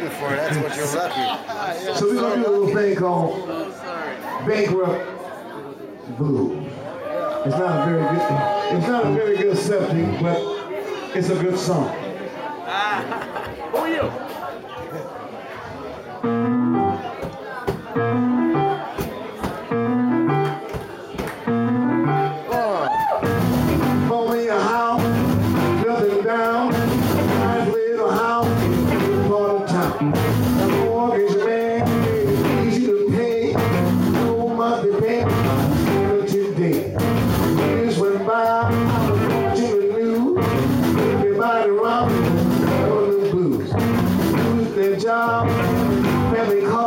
waiting for. That's what you're lucky. So we're gonna do a little thing called Bankrupt Blues. It's not a very good subject, but it's a good song. Who are you? Bought me a house, nothing down, nice little house in the part of town. The mortgage man, easy to pay, no monthly payment until today. Years went by, I was fortunate new, everybody around me, all the blues. Lose their job, family called.